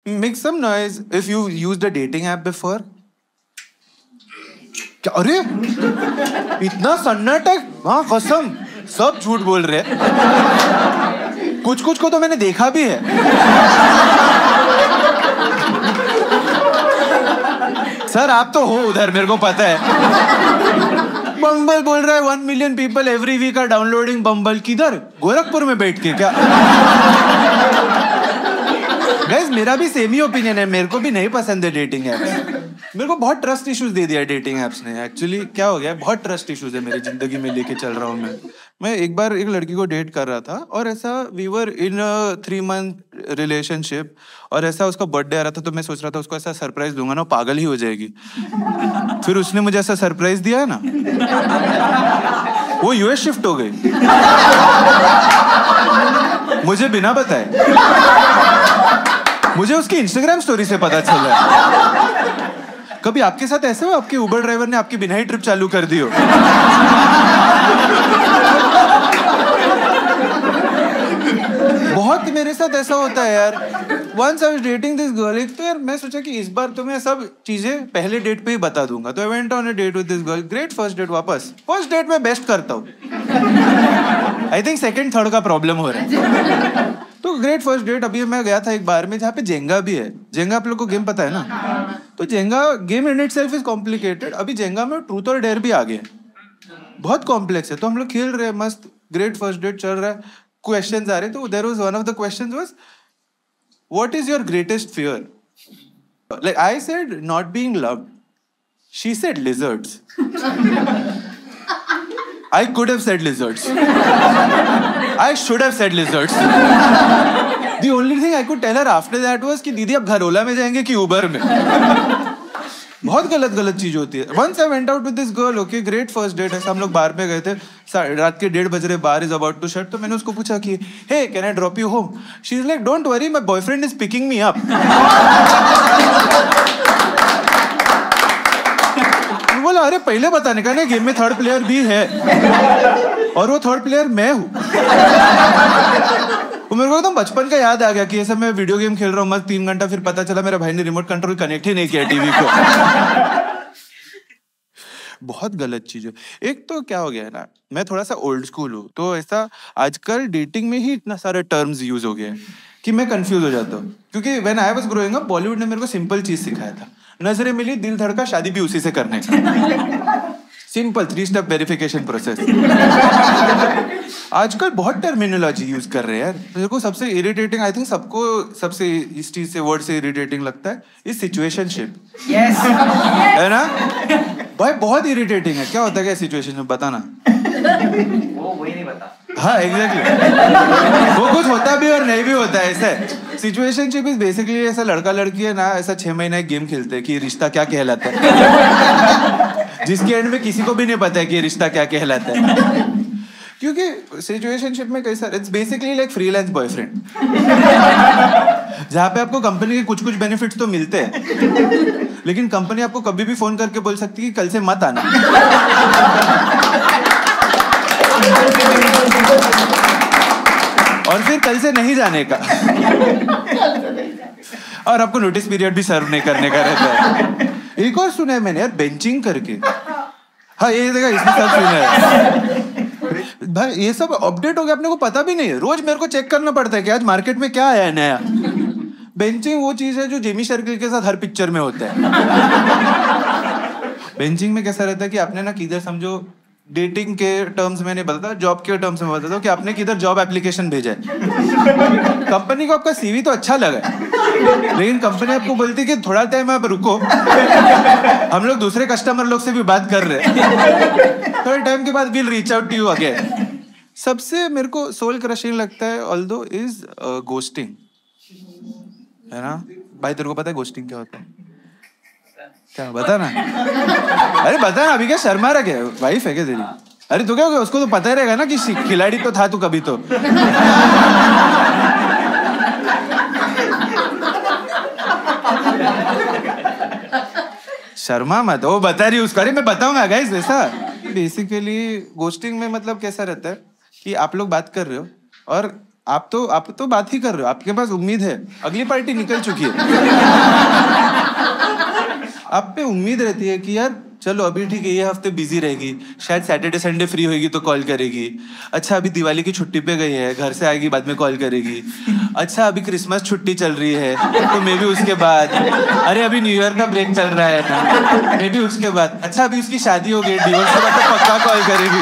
Make some noise if you used a dating app before. क्या? अरे इतना सन्नाटा? हाँ कसम, सब झूठ बोल रहे हैं। कुछ कुछ को तो मैंने देखा भी है। सर आप तो हो उधर, मेरे को पता है। बम्बल बोल रहा है 1 million people every week are downloading बम्बल। किधर? गोरखपुर में बैठ के क्या? गाइस मेरा भी सेम ही ओपिनियन है, मेरे को भी नहीं पसंद है डेटिंग एप्स। मेरे को बहुत ट्रस्ट इश्यूज दे दिया डेटिंग एप्स ने। एक्चुअली क्या हो गया है, बहुत ट्रस्ट इश्यूज है मेरी जिंदगी में लेके चल रहा हूँ मैं एक बार एक लड़की को डेट कर रहा था और ऐसा we were in 3 month relationship और ऐसा उसका बर्थडे आ रहा था तो मैं सोच रहा था उसको ऐसा सरप्राइज दूंगा ना, पागल ही हो जाएगी। फिर उसने मुझे ऐसा सरप्राइज दिया है ना, वो यूएस शिफ्ट हो गई मुझे बिना बताए। मुझे उसकी इंस्टाग्राम स्टोरी से पता चला। कभी आपके साथ ऐसे हो आपके उबर ड्राइवर ने आपकी बिना ही ट्रिप चालू कर दी हो? बहुत मेरे साथ ऐसा होता है यार। Once I was dating this girl, एक तो यार मैं सोचा कि इस बार तो मैं सब चीजें पहले डेट पे ही बता दूंगा, तो I went on a date with this girl. Great first date वापस। First date में बेस्ट करता हूँ। I think second third का प्रॉब्लम हो रहा है। तो ग्रेट फर्स्ट डेट। अभी मैं गया था एक बार में जहाँ पे जेंगा भी है। जेंगा आप लोग को गेम पता है ना? तो Jenga game in itself is complicated. अभी जेंगा में ट्रूथ और डेयर भी आ गया, बहुत कॉम्प्लेक्स है। तो हम लोग खेल रहे हैं मस्त, ग्रेट फर्स्ट डेट चल रहा है, क्वेश्चंस आ रहे। तो there was one of the questions was what is your greatest fear? Like I said not being loved, she said lizards. I could have said lizards. I should have said lizards. The only thing I could tell her after that was कि दीदी अब घर ओला में जाएंगे कि उबर में? बहुत गलत चीज होती है। Once I went out with this girl, okay, great first date है। हम लोग बार में गए थे, रात के 1:30 बज रहे, बार is about to shut। तो मैंने उसको पूछा कि hey, can I drop you home? She's like, don't worry, my boyfriend is picking me up. बोला अरे पहले बताने का ना, गेम में थर्ड प्लेयर भी है और वो थर्ड प्लेयर मैं हूँ। तो मेरे को एकदम बचपन का याद आ गया कि ऐसा मैं वीडियो गेम खेल रहा हूँ मस्त 3 घंटा, फिर पता चला मेरा भाई ने रिमोट कंट्रोल कनेक्ट ही नहीं किया टीवी को। बहुत गलत चीज है। एक तो क्या हो गया है ना, मैं थोड़ा सा ओल्ड स्कूल हूँ, तो ऐसा आजकल डेटिंग में ही इतना सारे टर्म्स यूज हो गए कि मैं कंफ्यूज हो जाता हूँ। क्योंकि when I was growing up, Bollywood ने मेरे को सिंपल चीज सिखाया था, नजरें मिली दिल धड़का, शादी भी उसी से करने का। Simple 3 step verification process. आजकल बहुत टर्मिनोलॉजी यूज कर रहे हैं यार। मेरे को सबसे इरिटेटिंग, आई थिंक सबको सबसे इस चीज से वर्ड से इरिटेटिंग लगता है, इस सिचुएशनशिप। यस है ना भाई, बहुत इरिटेटिंग है। क्या होता है क्या सिचुएशनशिप, बताना। वो वही नहीं बता। हाँ एग्जैक्टली, वो कुछ होता भी और नहीं भी होता है। ऐसा सिचुएशनशिप इज बेसिकली ऐसा लड़का लड़की है ना, ऐसा 6 महीने गेम खेलते हैं कि रिश्ता क्या कहलाता है, जिसके एंड में किसी को भी नहीं पता है कि रिश्ता क्या कहलाता है। क्योंकि सिचुएशनशिप में कैसा, it's basically like freelance boyfriend, जहाँ पे आपको कंपनी के कुछ बेनिफिट्स तो मिलते हैं, लेकिन कंपनी आपको कभी भी फोन करके बोल सकती है कि कल से मत आना। और फिर कल से नहीं जाने का, और आपको नोटिस पीरियड भी सर्व नहीं करने का रहता है। एक और सुना है मैंने यार, बेंचिंग करके। हाँ ये देखा, इसमें सब सुना है भाई। ये सब अपडेट हो गया, अपने को पता भी नहीं है। रोज मेरे को चेक करना पड़ता है कि आज मार्केट में क्या आया है नया। बेंचिंग वो चीज है जो जेमी शर्किल के साथ हर पिक्चर में होता है। बेंचिंग में कैसा रहता है कि आपने ना किधर, समझो डेटिंग के टर्म्स में नहीं बताता, जॉब के टर्म्स में बताता हूँ कि आपने किधर जॉब एप्लीकेशन भेजा है। कंपनी को आपका सीवी तो अच्छा लगा है, लेकिन कंपनी आपको बोलती है कि थोड़ा टाइम आप रुको, हम लोग दूसरे कस्टमर लोग से भी बात कर रहे हैं, थोड़े टाइम के बाद will reach out to you again. सबसे मेरे को सोल क्रशिंग लगता है ऑल्दो इज गोस्टिंग, है ना भाई? तेरे को पता है गोस्टिंग क्या होता है? क्या बता ना। अरे बता ना, अभी क्या शर्मा रहा क्या? वाइफ है क्या तेरी? अरे तो क्या हो गया, उसको तो पता ही रहेगा ना कि खिलाड़ी तो था तू कभी तो। शर्मा मत, वो बता रही उसका। अरे मैं बताऊंगा गाइस। वैसा बेसिकली गोस्टिंग में मतलब कैसा रहता है कि आप लोग बात कर रहे हो और आप तो बात ही कर रहे हो, आपके पास उम्मीद है, अगली पार्टी निकल चुकी है। आप पे उम्मीद रहती है कि यार चलो अभी ठीक है, ये हफ्ते बिजी रहेगी, शायद सैटरडे संडे फ्री होगी तो कॉल करेगी। अच्छा अभी दिवाली की छुट्टी पे गई है, घर से आएगी बाद में कॉल करेगी। अच्छा अभी क्रिसमस छुट्टी चल रही है तो मे भी उसके बाद, अरे अभी न्यू ईयर का ब्रेक चल रहा है ना, मे भी उसके बाद। अच्छा अभी उसकी शादी हो गई, डिवोर्स के बाद तो पक्का कॉल करेगी।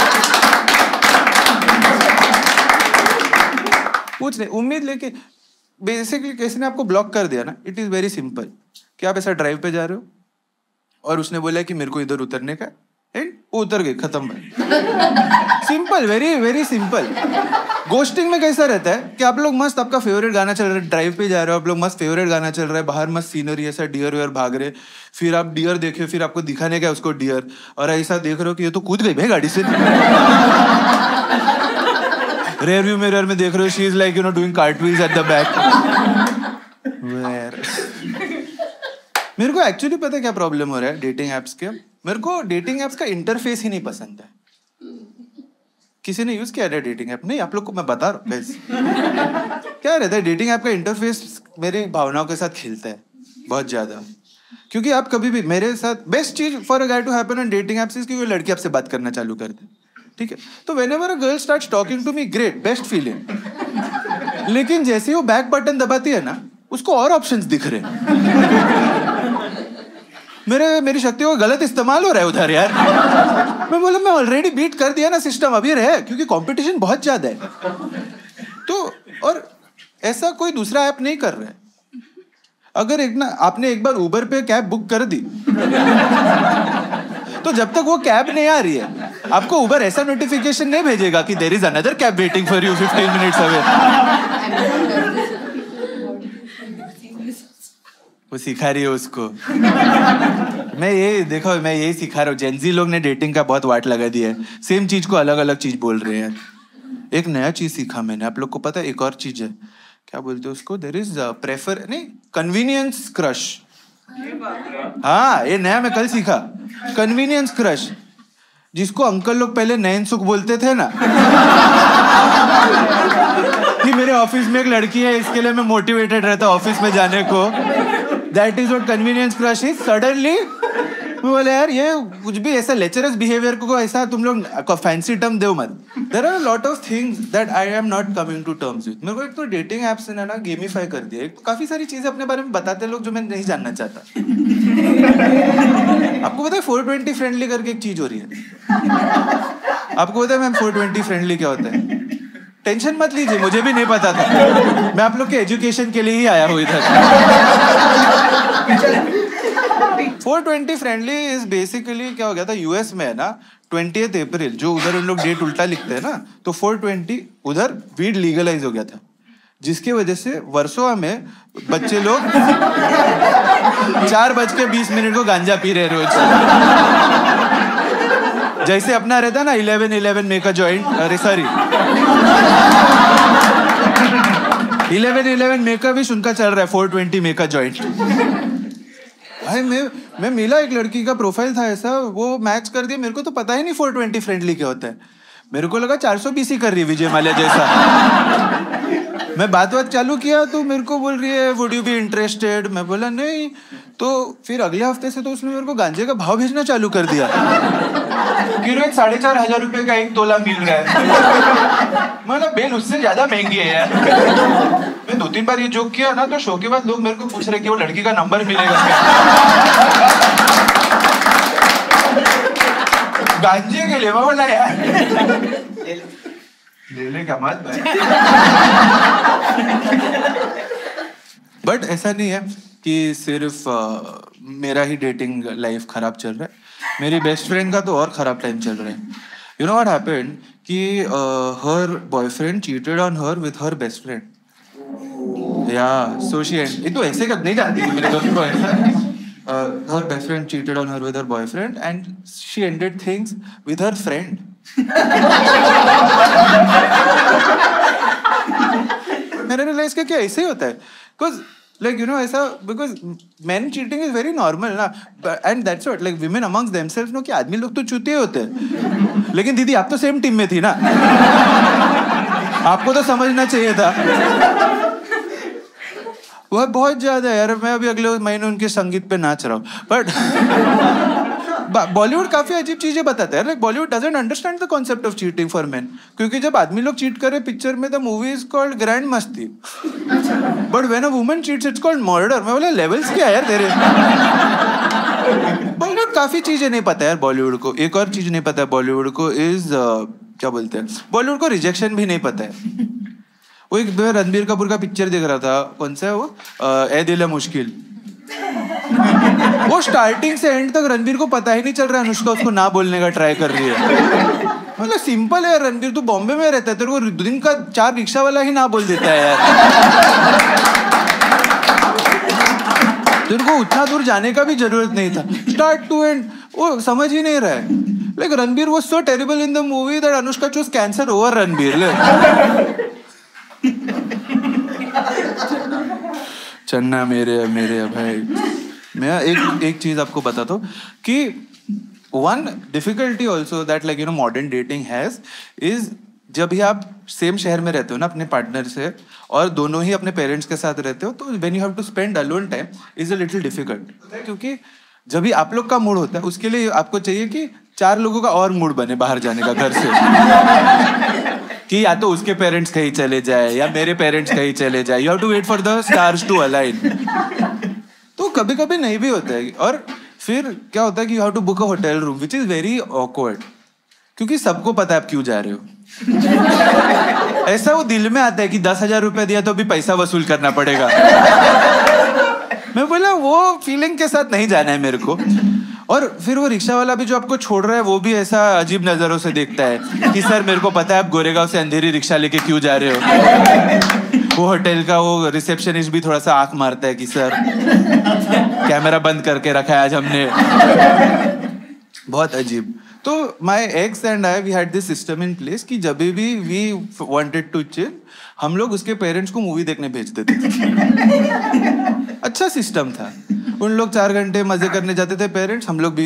कुछ नहीं, उम्मीद लेके बेसिकली किसी ने आपको ब्लॉक कर दिया ना, इट इज वेरी सिंपल कि आप ऐसा ड्राइव पे जा रहे हो और उसने बोला कि मेरे को इधर उतरने का, एंड वो उतर गए, खत्म भाई। Simple, very very simple. Ghosting में कैसा रहता है कि आप लोग मस्त, आपका फेवरेट गाना चल रहा है, ड्राइव पे जा रहे हो आप लोग, मस्त फेवरेट गाना चल रहा है, बाहर मस्त सीनरी, ऐसा डियर वेयर भाग रहे, फिर आप डियर देखे, फिर आपको दिखाने का उसको डियर, और ऐसा देख रहे हो कि ये तो कूद गई भाई गाड़ी से। रेयर व्यू मिरर में देख रहे हो, she is like doing cartwheels at the back. मेरे को एक्चुअली पता है क्या प्रॉब्लम हो रहा है डेटिंग एप्स के? मेरे को डेटिंग एप्स का इंटरफेस ही नहीं पसंद है। किसी ने यूज किया है डेटिंग ऐप? नहीं, आप लोग को मैं बता रहा हूँ guys। क्या रहता है डेटिंग ऐप का इंटरफेस, मेरी भावनाओं के साथ खेलता है बहुत ज्यादा। क्योंकि आप कभी भी मेरे साथ, बेस्ट चीज for a guy to happen on dating apps is कि वो लड़की आपसे बात करना चालू कर दे, ठीक है? तो whenever a girl starts talking to me, great, best feeling. लेकिन जैसे ही वो बैक बटन दबाती है ना, उसको और ऑप्शंस दिख रहे हैं। मेरी शक्तियों का गलत इस्तेमाल हो रहा है उधर यार। मैं बोला मैं ऑलरेडी बीट कर दिया ना सिस्टम, अभी रहे, क्योंकि कंपटीशन बहुत ज्यादा है। तो और ऐसा कोई दूसरा ऐप नहीं कर रहा है। अगर आपने एक बार उबर पे कैब बुक कर दी, तो जब तक वो कैब नहीं आ रही है, आपको उबर ऐसा नोटिफिकेशन नहीं भेजेगा कि there is another cab waiting for you 15 minutes away. वो सिखा रही है उसको। मैं यही सिखा रहा हूँ। जेनजी लोग ने डेटिंग का बहुत वाट लगा दिया है, सेम चीज को अलग अलग चीज बोल रहे हैं। एक नया चीज सीखा मैंने, आप लोग को पता है एक और चीज है, क्या बोलते हैं उसको? There is convenience crush. हाँ, ये नया मैं कल सीखा, कन्वीनियंस क्रश, जिसको अंकल लोग पहले नयन सुख बोलते थे ना। कि मेरे ऑफिस में एक लड़की है, इसके लिए मैं मोटिवेटेड रहता ऑफिस में जाने को। That is what convenience crush is. Suddenly मैं बोला यार ये कुछ भी ऐसा लेक्चरस बिहेवियर को ऐसा तुम लोग फैंसी टर्म दो मत। There are lot of things that I am not coming to terms with. मेरे को एक तो डेटिंग एप्स ने ना गेमिफाई कर दिया। एक तो काफी सारी चीजें अपने बारे में बताते हैं लोग जो मैं नहीं जानना चाहता। आपको पता है 420 फ्रेंडली करके एक चीज हो रही है? आपको पता है मैम 420 फ्रेंडली क्या होता है? टेंशन मत लीजिए, मुझे भी नहीं पता था। मैं आप लोग के एजुकेशन के लिए ही आया हूँ इधर। 420 फ्रेंडली इज बेसिकली क्या हो गया था, यूएस में है ना 20th अप्रैल, जो उधर उन लोग डेट उल्टा लिखते हैं ना, तो 420 उधर वीड लीगलाइज हो गया था, जिसकी वजह से वर्सोवा में बच्चे लोग 4:20 को गांजा पी रहे रोज। जैसे अपना रहता ना 11-11 मेक अ जॉइंट, अरे सॉरी 11-11 मेक अ विश, उनका चल रहा है 420 मेक अ जॉइंट। भाई मैं मिला एक लड़की का प्रोफाइल था ऐसा, वो मैच कर दिया। मेरे को तो पता ही नहीं 420 फ्रेंडली क्या होता है। मेरे को लगा 420 कर रही है विजय माल्या जैसा। मैं बात चालू किया तो मेरे को बोल रही है वुड यू बी इंटरेस्टेड। मैं बोला नहीं। तो फिर अगले हफ्ते से तो उसने मेरे को गांजे का भाव भेजना चालू कर दिया कि 4,500 रुपए का 1 तोला मिल रहा है। मतलब बेल उससे ज्यादा महंगी है यार। मैं 2-3 बार ये जोक किया ना, तो शो के बाद लोग मेरे को पूछ रहे कि वो लड़की का नंबर मिलेगा गांजे के लिए। मैं बोला यार ले का मत भाई। बट ऐसा नहीं है कि सिर्फ मेरा ही डेटिंग लाइफ खराब चल रहा है। मेरी बेस्ट फ्रेंड का तो और खराब टाइम चल रहा है। यू नो व्हाट हैपेंड कि her boyfriend cheated on her with her best friend. या सो शी एंड, ये तो ऐसे कर नहीं जानती मेरे दोस्त को ऐसा। her best friend cheated on her with her boyfriend and she ended things with her friend. मैंने रियलाइज किया कि ऐसे ही होता है, बिकॉज लाइक यू नो ऐसा, because man cheating is very normal ना, and that's what like women amongst themselves know कि आदमी लोग तो चूतिए होते हैं। लेकिन दीदी आप तो सेम टीम में थी ना। आपको तो समझना चाहिए था। वह बहुत ज्यादा यार, मैं अभी अगले महीने उनके संगीत पे नाच रहा हूँ। बट बॉलीवुड काफी अजीब चीजें बताता है। Bollywood doesn't understand the concept of cheating for men, क्योंकि जब आदमी लोग चीट करे पिक्चर में, the movie is called Grand Masti, but when a woman cheats it's called Murder. मैं बोला लेवल्स क्या है यार तेरे। बॉलीवुड काफी चीजें नहीं पता यार बॉलीवुड को। एक और चीज नहीं पता है बॉलीवुड को, इज क्या बोलते हैं, बॉलीवुड को रिजेक्शन भी नहीं पता है। वो एक रणबीर कपूर का पिक्चर देख रहा था, कौन सा है वो, ए दिल है मुश्किल। वो स्टार्टिंग से एंड तक रणबीर को पता ही नहीं चल रहा है अनुष्का उसको ना बोलने का ट्राई कर रही है। मतलब सिंपल है रणबीर, तू बॉम्बे में रहता है, तेरे को दिन का 4 रिक्शा वाला ही ना बोल देता है यार। तेरे को उतना दूर जाने का भी जरूरत नहीं था। स्टार्ट टू एंड वो समझ ही नहीं रहा है। Like Ranbir was so terrible in the movie that Anushka choose cancer over Ranbir. चन्ना मेरे भाई, मैं एक चीज आपको बताता हूँ कि one difficulty also that like modern dating has is, जब भी आप सेम शहर में रहते हो ना अपने पार्टनर से, और दोनों ही अपने पेरेंट्स के साथ रहते हो, तो when you have to spend alone time is a little difficult. क्योंकि जब भी आप लोग का मूड होता है, उसके लिए आपको चाहिए कि 4 लोगों का और मूड बने बाहर जाने का घर से। कि या तो उसके पेरेंट्स कहीं चले जाए या मेरे पेरेंट्स कहीं चले जाए। You have to wait for the stars to align. तो कभी कभी नहीं भी होता है। और फिर क्या होता है कि you have to book a hotel room which is very awkward, क्योंकि सबको पता है आप क्यों जा रहे हो। ऐसा वो दिल में आता है कि 10,000 रुपए दिया तो भी पैसा वसूल करना पड़ेगा। मैं बोला वो फीलिंग के साथ नहीं जाना है मेरे को। और फिर वो रिक्शा वाला भी जो आपको छोड़ रहा है, वो भी ऐसा अजीब नजरों से देखता है कि सर मेरे को पता है आप गोरेगांव से अंधेरी रिक्शा लेके क्यों जा रहे हो। वो होटल का वो रिसेप्शनिस्ट भी थोड़ा सा आंख मारता है कि सर कैमरा बंद करके रखा है आज हमने। बहुत अजीब। तो my ex and I we had this system in place कि जब भी वी वांटेड टू चिल, हम लोग उसके पेरेंट्स को मूवी देखने भेज देते थे। अच्छा सिस्टम था। उन लोग 4 घंटे मजे करने जाते थे पेरेंट्स, हम लोग भी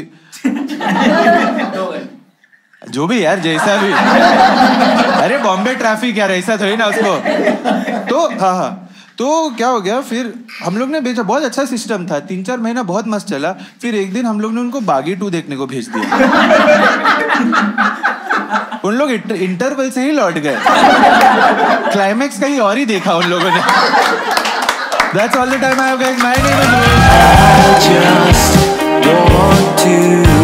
जो भी यार जैसा भी। अरे बॉम्बे ट्रैफिक यार, ऐसा थोड़ी ना उसको। तो हाँ, तो क्या हो गया, फिर हम लोग ने भेजा। बहुत अच्छा सिस्टम था, 3-4 महीना बहुत मस्त चला। फिर एक दिन हम लोग ने उनको बागी 2 देखने को भेज दिया। उन लोग इंटरवल से ही लौट गए, क्लाइमैक्स कहीं और ही देखा उन लोगों ने। That's all the time I have, guys. My name is Rohit. I just want to